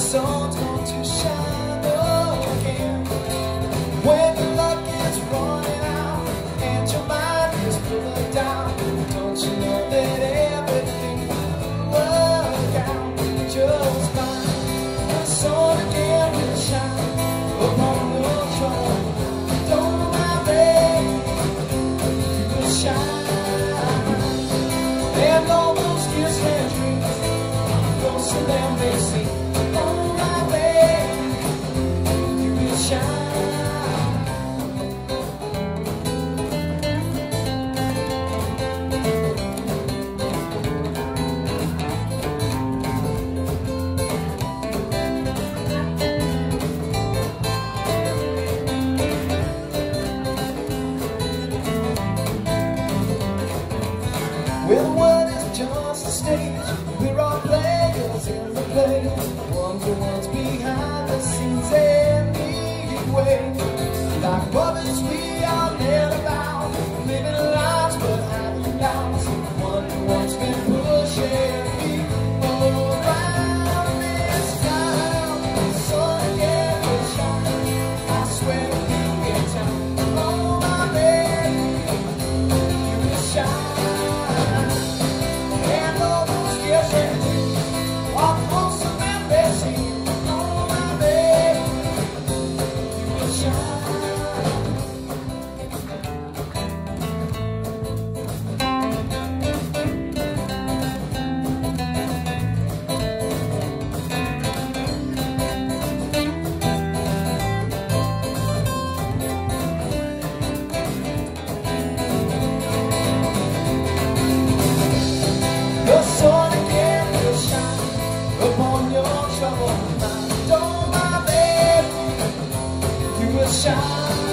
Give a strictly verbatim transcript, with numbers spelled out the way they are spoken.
sun's going to shine again. When the luck is running out and your mind is full of doubt, don't you know that everything will work out just fine? The sun again will shine upon your trouble. Don't worry, you will shine. And all those tears and dreams, those of them they see. Oh my baby, you will shine. Well, the world is just a stage. We're all players in the play. One's the ones behind the scenes anyway. Like puppets we are led about, living lives but hiding doubts. One the ones been pushing people around this town. The sun again will shine, I swear you get time. Oh my baby, you will shine. The sun again will shine upon your troubled mind. Oh my baby, you will shine.